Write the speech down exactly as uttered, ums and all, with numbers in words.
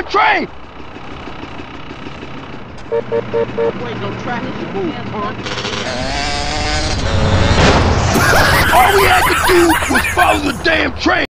train! Wait, no traffic to move, punk. All we had to do was follow the damn train!